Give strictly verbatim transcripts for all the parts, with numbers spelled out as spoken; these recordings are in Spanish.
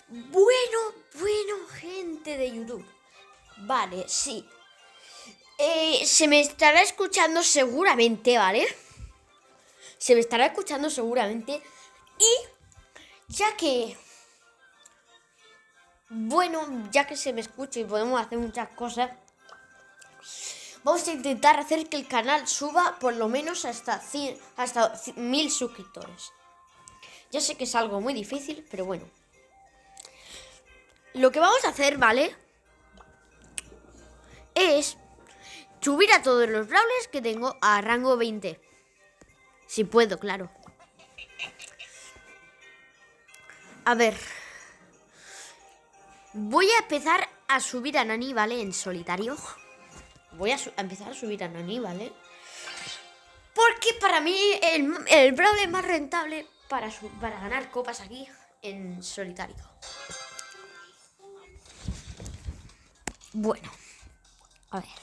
Bueno, bueno, gente de YouTube. Vale, sí. Eh, se me estará escuchando seguramente, ¿vale? Se me estará escuchando seguramente. Y ya que... Bueno, ya que se me escucha y podemos hacer muchas cosas, vamos a intentar hacer que el canal suba por lo menos hasta cien, hasta mil suscriptores. Ya sé que es algo muy difícil, pero bueno. Lo que vamos a hacer, ¿vale? Es subir a todos los brawlers que tengo a rango veinte. Si puedo, claro. A ver. Voy a empezar a subir a Nani, ¿vale? En solitario. Voy a, a empezar a subir a Nani, ¿vale? Porque para mí el, el brawler más rentable para, su, para ganar copas aquí en solitario. Bueno. A ver.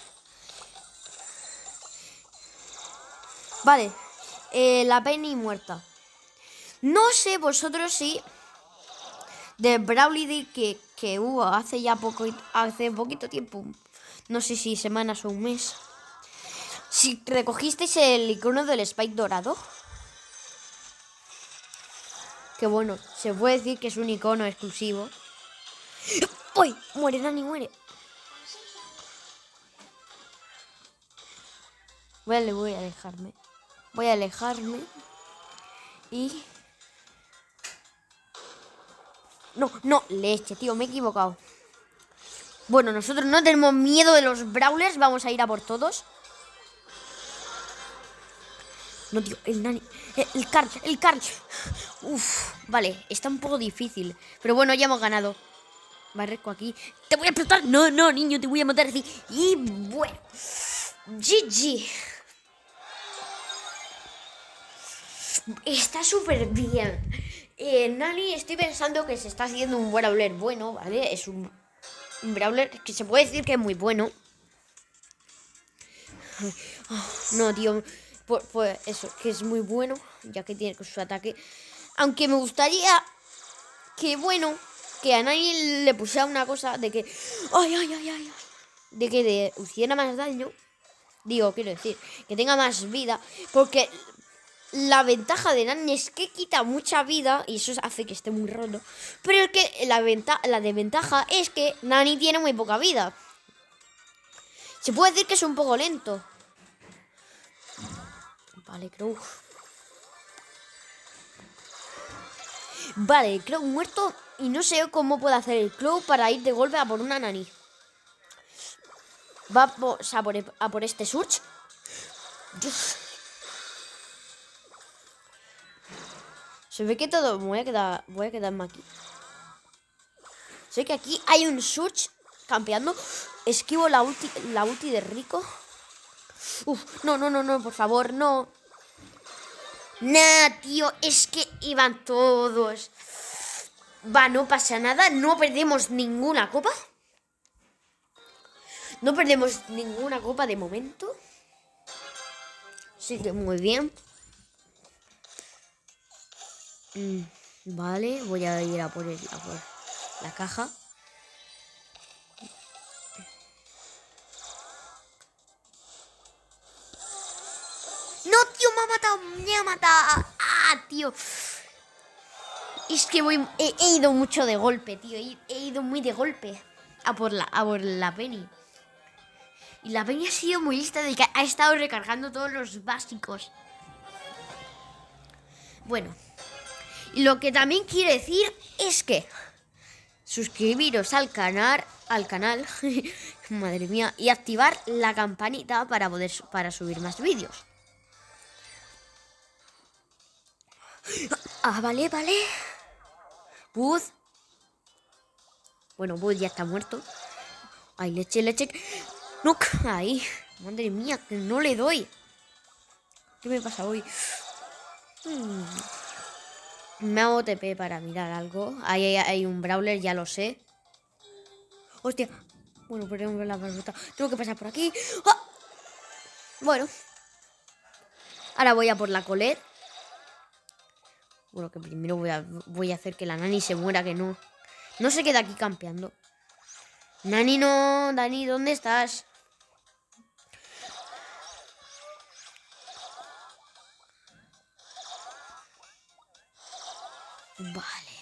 Vale. Eh, la Penny muerta. No sé vosotros si... De Brawly Day que, que hubo hace ya poco, hace poquito tiempo, no sé si semanas o un mes, si recogisteis el icono del Spike dorado, que bueno, se puede decir que es un icono exclusivo. ¡Uy! Muere, Nani, muere. Voy a, voy a alejarme. Voy a alejarme. Y... No, no, leche, tío, me he equivocado. Bueno, nosotros no tenemos miedo de los brawlers. Vamos a ir a por todos. No, tío, el Nani. El, el Carl, el Carl. Uf, vale, está un poco difícil. Pero bueno, ya hemos ganado. Barreco aquí. ¡Te voy a explotar! No, no, niño, te voy a matar así. Y bueno. G G. Está súper bien. Eh, Nani, estoy pensando que se está haciendo un brawler bueno, ¿vale? Es un, un brawler que se puede decir que es muy bueno. Oh, no, tío. Pues, pues eso, que es muy bueno, ya que tiene su ataque. Aunque me gustaría que, bueno, que a Nani le pusiera una cosa de que... ¡Ay, ay, ay, ay! De que le hiciera más daño. Digo, quiero decir, que tenga más vida. Porque la ventaja de Nani es que quita mucha vida y eso hace que esté muy roto. Pero el que la, venta, la desventaja es que Nani tiene muy poca vida. Se puede decir que es un poco lento. Vale, Crow. Vale, el Crow muerto. Y no sé cómo puede hacer el Crow para ir de golpe a por una Nani. Va por, o sea, a, por, a por este Surge. Dios. Se ve que todo... Me voy a quedar, voy a quedarme aquí. Sé que aquí hay un Surge campeando. Esquivo la ulti, la ulti de Rico. Uf, no, no, no, no, por favor, no. Nah, tío, es que iban todos. Va, no pasa nada. No perdemos ninguna copa. No perdemos ninguna copa de momento. Así que muy bien. Mm, vale, voy a ir a por, el, a por la caja. ¡No, tío! ¡Me ha matado! ¡Me ha matado! ¡Ah, tío! Es que voy, he, he ido mucho de golpe, tío. He, he ido muy de golpe a por la, a por la Penny. Y la Penny ha sido muy lista de que ha estado recargando todos los básicos. Bueno. Y lo que también quiere decir es que suscribiros al canal, al canal, madre mía, y activar la campanita para poder para subir más vídeos. Ah, vale, vale. Buzz. Bueno, Buzz ya está muerto. Ay, leche, leche. No, ay, madre mía, que no le doy. ¿Qué me pasa hoy? Hmm. Me hago T P para mirar algo. Ahí hay, hay un brawler, ya lo sé. Hostia. Bueno, perdemos la barrota. Tengo que pasar por aquí. ¡Ah! Bueno. Ahora voy a por la Colette. Bueno, que primero voy a, voy a hacer que la Nani se muera, que no. No se queda aquí campeando. Nani, no. Dani, ¿dónde estás? Vale.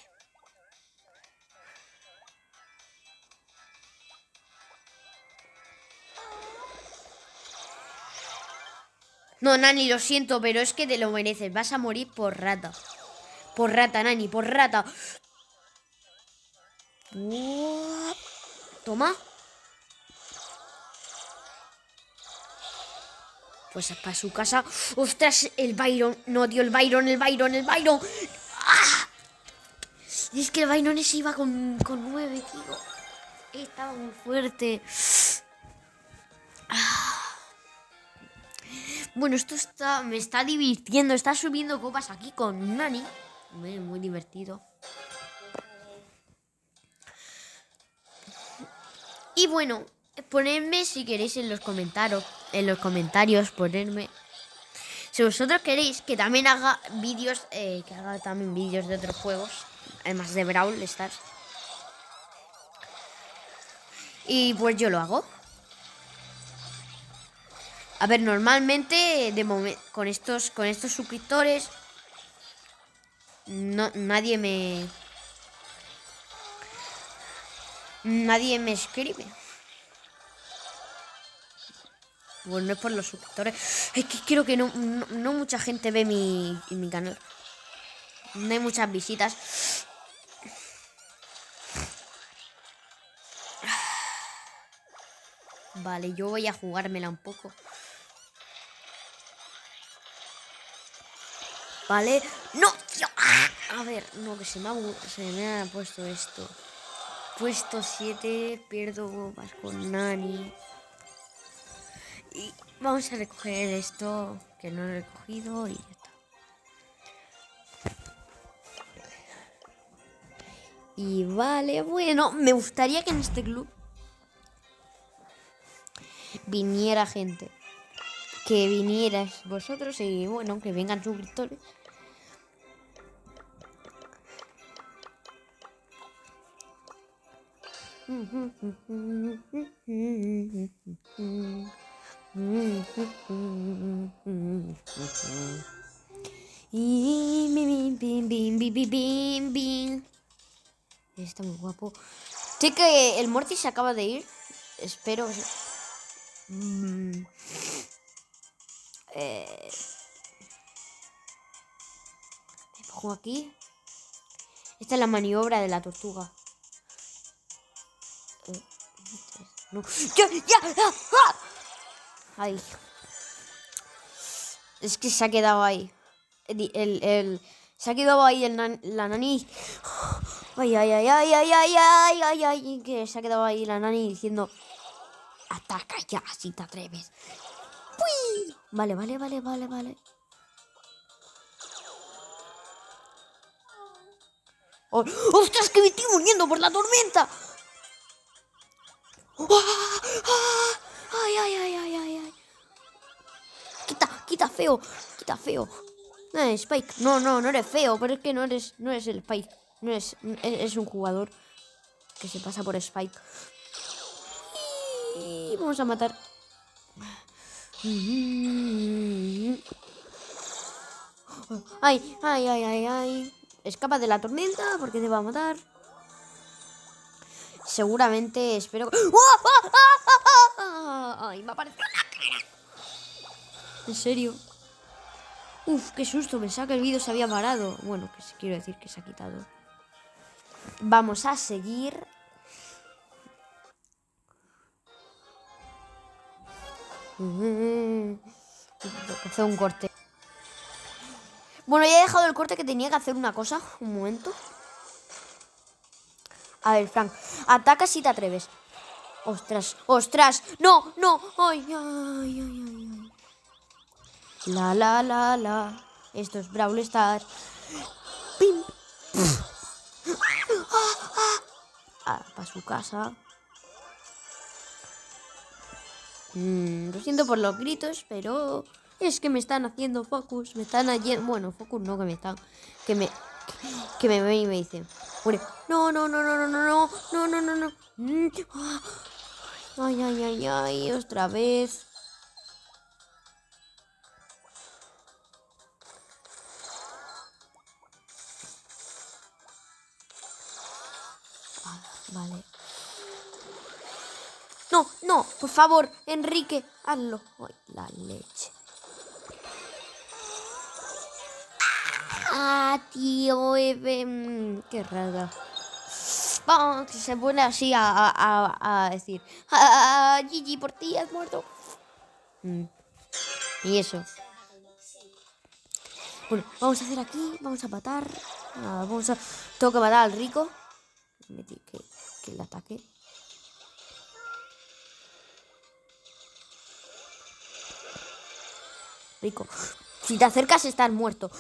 No, Nani, lo siento, pero es que te lo mereces. Vas a morir por rata. Por rata, Nani, por rata. Uh, toma. Pues para su casa. ¡Ostras! El Byron. No, tío, el Byron, el Byron, el Byron. ¡Ah! Y es que el Byron ese iba con, con nueve, tío. Estaba muy fuerte. Ah. Bueno, esto está, me está divirtiendo. Está subiendo copas aquí con Nani. Muy, muy divertido. Y bueno, ponedme si queréis en los comentarios. En los comentarios, ponerme. Si vosotros queréis que también haga vídeos, eh, que haga también vídeos de otros juegos, además de Brawl Stars. Y pues yo lo hago. A ver, normalmente de momento con estos con estos suscriptores no nadie me nadie me escribe. Bueno, no es por los suscriptores. Es que creo que no, no, no mucha gente ve mi, mi canal. No hay muchas visitas. Vale, yo voy a jugármela un poco. Vale. ¡No, tío! A ver, no, que se me ha, se me ha puesto esto. Puesto siete, pierdo bombas con Nani. Y vamos a recoger esto, que no he recogido, y ya está. Y vale, bueno, me gustaría que en este club viniera gente. Que vinieras vosotros y bueno, que vengan suscriptores. Y bim, bim, bim, bim, bim, bim, bim. Está muy guapo. Sé que el Morty se acaba de ir. Espero. Mm. Eh. Me pongo aquí. Esta es la maniobra de la tortuga. Eh. No. ¡Ya! ¡Ya! ¡Ah! ¡Ah! Ay. Es que se ha quedado ahí. El, el, el se ha quedado ahí el nan, la nani. Ay, ay, ay, ay, ay, ay, ay, ay, ay. Que se ha quedado ahí la nani diciendo: ataca ya si te atreves. ¡Uy! Vale, vale, vale, vale, vale. Oh, ¡ostras, que me estoy muriendo por la tormenta! ¡Ay, ay, ay, ay, ay, ay! Quita, quita feo, quita feo. No, Spike. No, no, no eres feo, pero es que no eres, no eres el Spike. No es, es un jugador que se pasa por Spike. Y vamos a matar. Ay, ay, ay, ay, ay. Escapa de la tormenta porque te va a matar. Seguramente espero que... Ay, me apareció la cara. En serio. Uf, qué susto. Pensaba que el vídeo se había parado. Bueno, que quiero decir que se ha quitado. Vamos a seguir. Tengo que hacer un corte. Bueno, ya he dejado el corte, que tenía que hacer una cosa. Un momento. A ver, Frank. Ataca si te atreves. Ostras, ostras. No, no. Ay, ay, ay, ay, ay. La, la, la, la. Esto es Brawl Stars. Pim. Ah, ah. Ah, para su casa. Mm, lo siento por los gritos, pero es que me están haciendo focus. Me están haciendo... Bueno, focus no, que me están... Que me... Que me ven y me dicen... Muere. No, no, no, no, no, no, no, no, no, no, no. Mm, ah. Ay, ay, ay, ay, otra vez. Ah, vale. No, no, por favor, Enrique, hazlo. Ay, la leche. Ah, tío, Eve, mm, qué rara. Vamos, que se pone así a, a, a, a decir, ah, Gigi, por ti has muerto. Mm. Y eso. Bueno, vamos a hacer aquí, vamos a matar. Ah, vamos a. Tengo que matar al rico. Que, que le ataque. Rico. Si te acercas, estás muerto.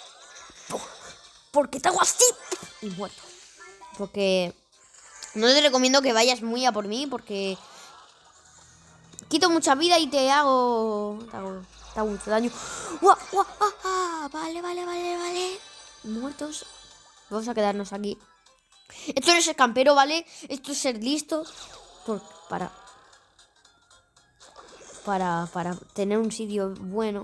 ¿Por qué te hago así? Y muerto. Porque no te recomiendo que vayas muy a por mí, porque quito mucha vida y te hago. Te hago, te hago mucho daño. ¡Uah, uah, ah, ah! Vale, vale, vale, vale. Muertos. Vamos a quedarnos aquí. Esto no es el campero, ¿vale? Esto es ser listo. Por, para. Para, para tener un sitio bueno.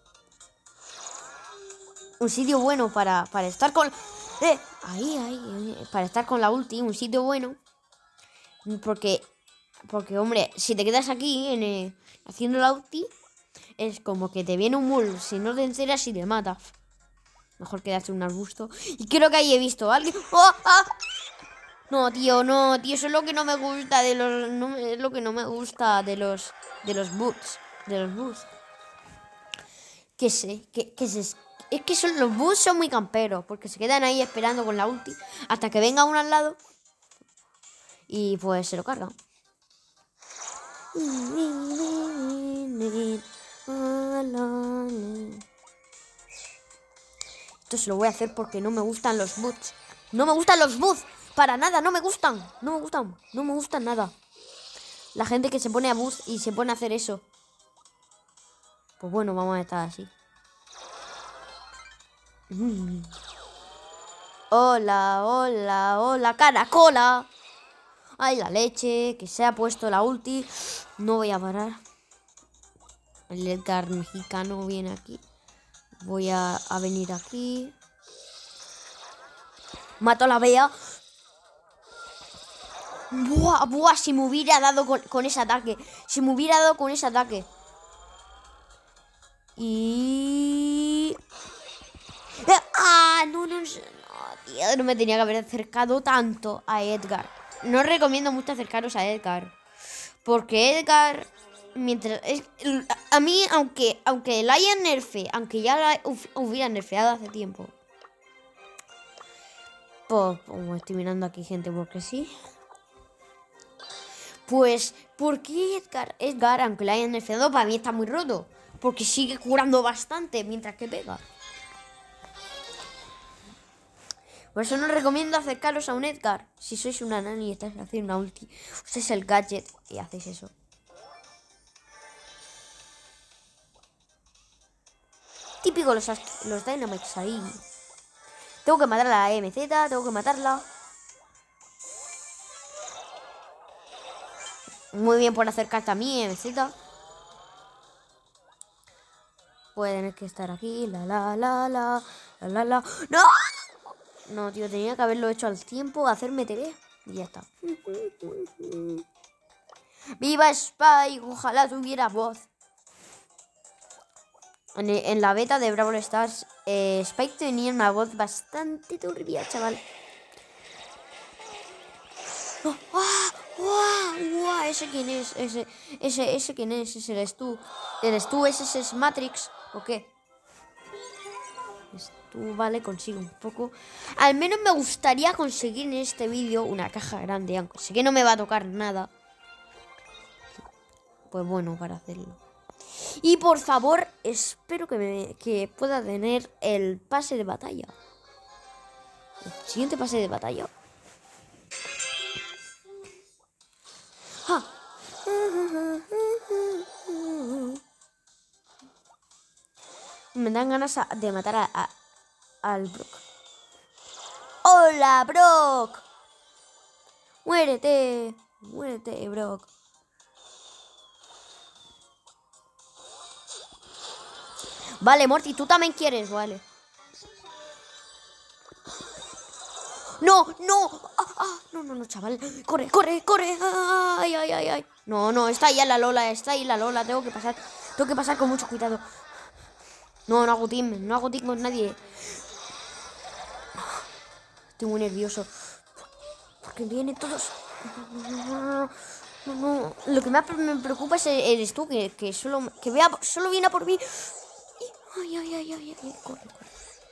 Un sitio bueno para, para estar con... Eh, ahí, ahí, eh, para estar con la ulti, un sitio bueno. Porque, porque hombre, si te quedas aquí en, eh, haciendo la ulti, es como que te viene un bull, si no te enteras y te mata. Mejor quedarse en un arbusto. Y creo que ahí he visto a alguien... ¡Oh, ah! No, tío, no, tío, eso es lo que no me gusta de los... No, es lo que no me gusta de los... De los boots. De los boots. Que sé, que, que se... Es que son, los bus son muy camperos, porque se quedan ahí esperando con la ulti hasta que venga uno al lado y pues se lo cargan. Esto se lo voy a hacer porque no me gustan los bots. No me gustan los bots. Para nada, no me gustan. No me gustan. No me gustan nada. La gente que se pone a boost y se pone a hacer eso. Pues bueno, vamos a estar así. Mm. Hola, hola, hola, caracola. Ay, la leche, que se ha puesto la ulti. No voy a parar. El Edgar mexicano viene aquí. Voy a, a venir aquí. Mato a la Bea. Buah, buah, si me hubiera dado con, con ese ataque. Si me hubiera dado con ese ataque. Y... ¡Ah! No, no, no, tío, no me tenía que haber acercado tanto a Edgar. No os recomiendo mucho acercaros a Edgar. Porque Edgar... Mientras... Es, a mí, aunque, aunque la hayan nerfe, aunque ya la hubiera nerfeado hace tiempo. Pues, como estoy mirando aquí gente porque sí. Pues, ¿por qué Edgar? Edgar, aunque la hayan nerfeado, para mí está muy roto. Porque sigue curando bastante mientras que pega. Por eso no os recomiendo acercaros a un Edgar. Si sois una nani y estáis haciendo una ulti, usáis el gadget y hacéis eso. Típico los, los Dynamics ahí. Tengo que matar a la M Z, tengo que matarla. Muy bien por acercarte a mí, M Z. Puede tener que estar aquí. La, la, la, la, la, la, la. ¡No! No, tío, tenía que haberlo hecho al tiempo, hacerme T V. Y ya está. ¡Viva Spike! Ojalá tuviera voz. En, en la beta de Brawl Stars, eh, Spike tenía una voz bastante turbia, chaval. ¡Oh! ¡Oh! ¡Wow! ¡Wow! ¿Ese quién es? Ese, ese, ese quién es? ¿Ese eres tú? ¿Eres tú? ¿Ese es Matrix? ¿O qué? Tú, vale, consigo un poco. Al menos me gustaría conseguir en este vídeo una caja grande, aunque sé que no me va a tocar nada. Pues bueno, para hacerlo. Y por favor, espero que, me, que pueda tener el pase de batalla. El siguiente pase de batalla. ¡Ah! Me dan ganas de matar a, a, al Brock. ¡Oh! ¡Hola, Brock! ¡Muérete! ¡Muérete, Brock! Vale, Morty, tú también quieres, vale. ¡No, no! ¡Ah, ah! No, no, no, chaval. ¡Corre, corre, corre! ¡Ay, ay, ay, ay! No, no, está ahí la Lola, está ahí la Lola. Tengo que pasar, tengo que pasar con mucho cuidado. No, no hago team, no hago team con nadie. Estoy muy nervioso. Porque vienen todos... No, no, no. Lo que más me preocupa es eres tú, que, que solo que vea, solo viene a por mí. Ay, ay, ay, ay, ay, corre, corre.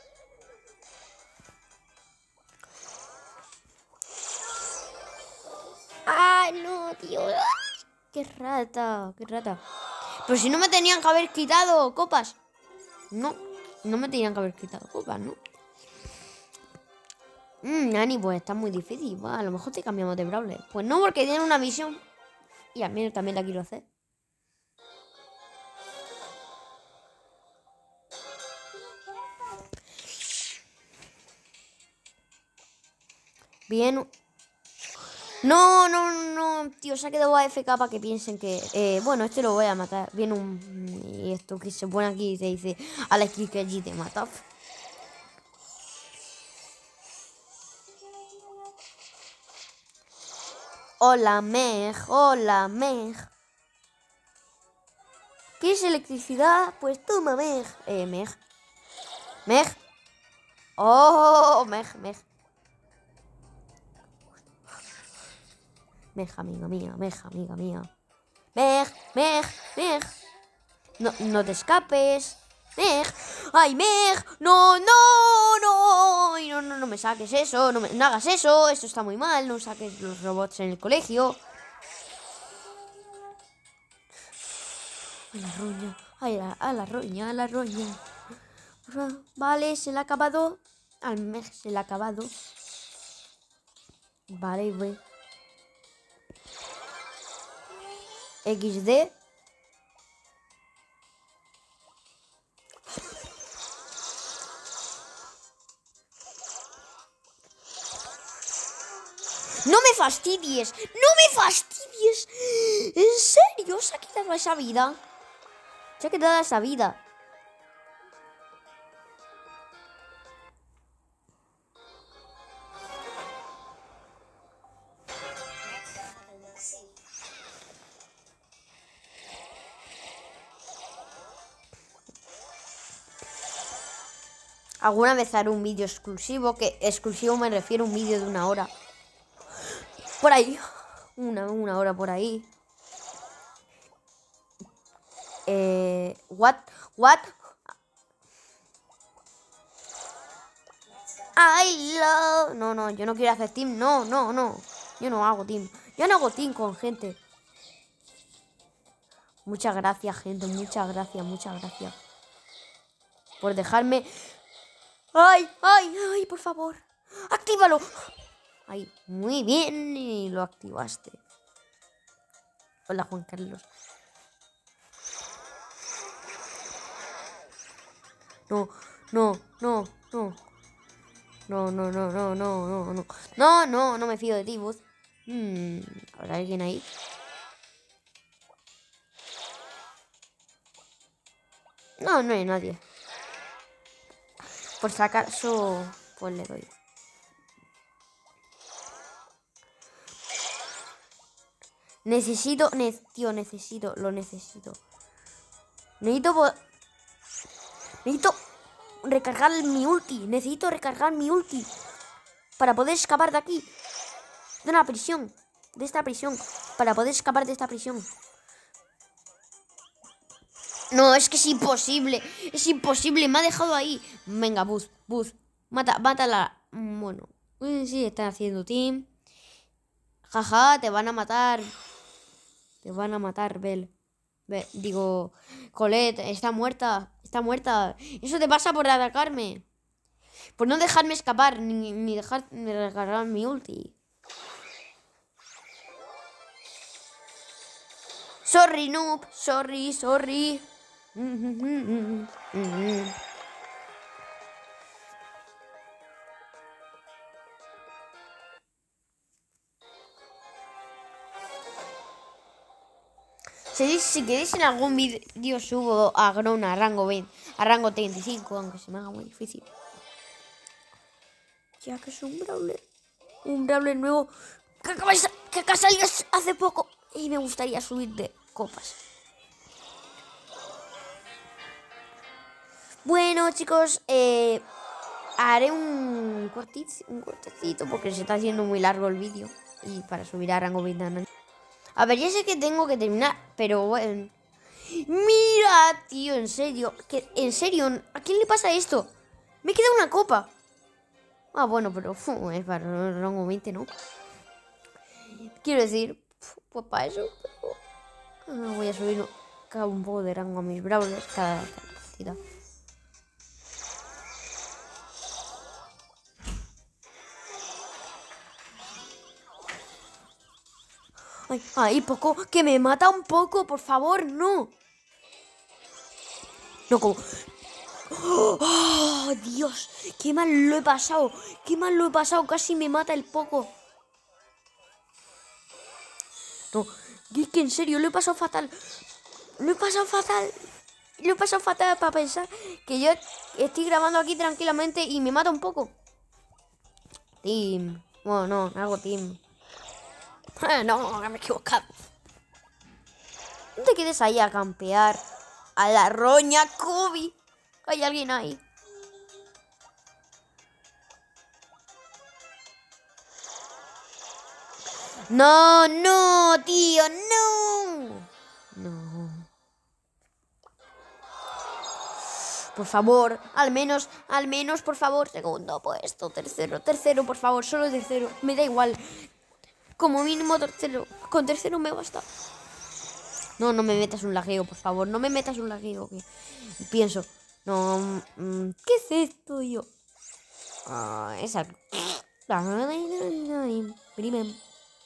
Ay, no, tío. Ay, qué rata, qué rata. Pero si no me tenían que haber quitado copas. No, no me tenían que haber quitado copas, ¿no? Mmm, Nani, pues está muy difícil. Bueno, a lo mejor te cambiamos de Brawler. Pues no, porque tiene una misión. Y a mí también la quiero hacer. Bien. No, no, no, tío, se ha quedado A F K para que piensen que... Eh, bueno, este lo voy a matar. Viene un... Y esto que se pone aquí y se dice... A la que allí te mata. Hola, Meg. Hola, Meg. ¿Quieres electricidad? Pues toma, Meg. Eh, Meg. Meg. Oh, Meg, Meg. Meg, amiga mía, Meg, amiga mía. Meg, Meg, Meg. No, no te escapes. Meg. ¡Ay, Meg! ¡No, no, no! Ay, no, no, no me saques eso. No, me, no hagas eso. Esto está muy mal. No saques los robots en el colegio. A la roña. Ay, a, a la roña, a la roña. Vale, se le ha acabado. Al Meg se le ha acabado. Vale, güey. equis de. ¡No me fastidies! ¡No me fastidies! ¿En serio? ¿Se ha quitado esa vida? Se ha quitado esa vida. Alguna vez haré un vídeo exclusivo, que exclusivo me refiero a un vídeo de una hora. Por ahí. Una, una hora por ahí. Eh, what? What? I love... No, no, yo no quiero hacer team. No, no, no. Yo no hago team. Yo no hago team con gente. Muchas gracias, gente. Muchas gracias, muchas gracias. Por dejarme... ¡Ay, ay, ay! Por favor. ¡Actívalo! Ay, muy bien. Y lo activaste. Hola, Juan Carlos. No, no, no, no. No, no, no, no, no, no, no. No, no, no me fío de ti, Buzz. Hmm, ¿habrá alguien ahí? No, no hay nadie. Por si acaso, pues le doy. Necesito, ne tío, necesito, lo necesito. Necesito, necesito recargar mi ulti. Necesito recargar mi ulti para poder escapar de aquí. De una prisión. De esta prisión. Para poder escapar de esta prisión. No, es que es imposible. Es imposible. Me ha dejado ahí. Venga, Buzz, Buzz. Mata, mátala. Bueno. Sí, están haciendo team. Jaja, te van a matar. Te van a matar, Bel. Be digo, Colette, está muerta. Está muerta. Eso te pasa por atacarme. Por no dejarme escapar. Ni, ni dejarme recargar mi ulti. Sorry, noob. Sorry, sorry. Si, si queréis en algún vídeo subo a Grown a rango veinte, a rango treinta y cinco, aunque se me haga muy difícil. Ya que es un Brawler. Un Brawler nuevo que acaba, que acaba de salir hace poco. Y me gustaría subir de copas. Bueno, chicos, eh, haré un cortito, un cortecito porque se está haciendo muy largo el vídeo. Y para subir a rango veinte. A ver, ya sé que tengo que terminar, pero bueno. Mira, tío, en serio. ¿Qué, en serio, ¿a quién le pasa esto? Me queda una copa. Ah, bueno, pero uf, es para el rango veinte, ¿no? Quiero decir, pues para eso. Pero, ah, voy a subir cada un poco de rango a mis brawlers cada, cada partida. Ay, ay, poco, que me mata un poco, por favor, no. No, como... ¡Oh, Dios! ¡Qué mal lo he pasado! ¡Qué mal lo he pasado! Casi me mata el poco. No, es que en serio, lo he pasado fatal. Lo he pasado fatal. Lo he pasado fatal para pensar que yo estoy grabando aquí tranquilamente y me mata un poco. Team. Bueno, no, no hago team. No, me he equivocado. No te quedes ahí a campear. A la roña, Kobe. Hay alguien ahí. No, no, tío, no. No. Por favor, al menos, al menos, por favor. Segundo puesto, tercero, tercero, por favor, solo tercero. Me da igual. Como mínimo tercero. Con tercero me basta. No, no me metas un lagueo, por favor. No me metas un lagueo. Que pienso. No. Mm, ¿qué es esto, yo? Ah, esa. Primen.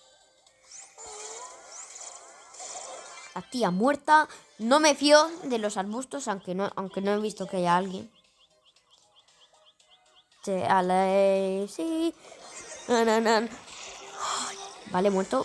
La tía muerta. No me fío de los arbustos, aunque no, aunque no he visto que haya alguien. Sí. Vale, muerto.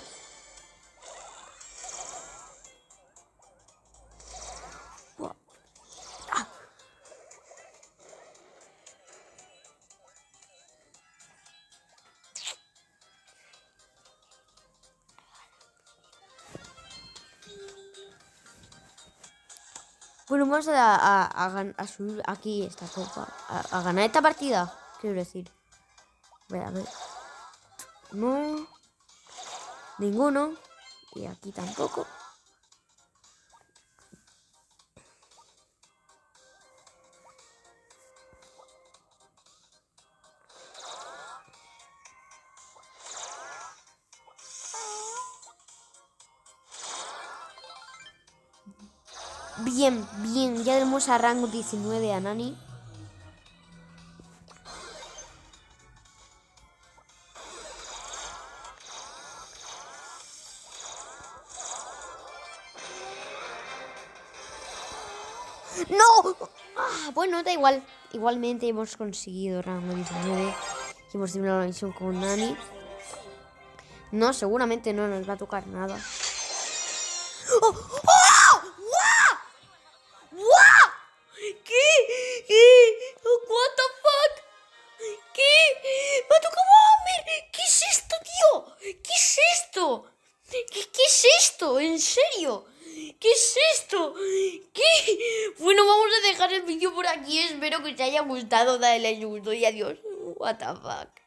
Bueno, vamos a, a, a, a subir aquí esta copa. A, a ganar esta partida, quiero decir. Voy a ver. No. Ninguno. Y aquí tampoco. Bien, bien. Ya tenemos a rango diecinueve a Nani. ¡No! Ah, bueno, da igual. Igualmente hemos conseguido rango diecinueve. Y hemos terminado la misión con Nani. No, seguramente no nos va a tocar nada. ¡Oh! ¡Oh! ¡Guau! ¡Guau! ¿Qué? ¿Qué? ¿What the fuck? ¿Qué? ¡Me ha tocado Amber! ¿Qué es esto, tío? ¿Qué es esto? ¿Qué, qué es esto? ¿En serio? ¿Qué es esto? ¿Qué? Bueno, vamos a dejar el vídeo por aquí. Espero que os haya gustado. Dale like, gusto y adiós. What the fuck.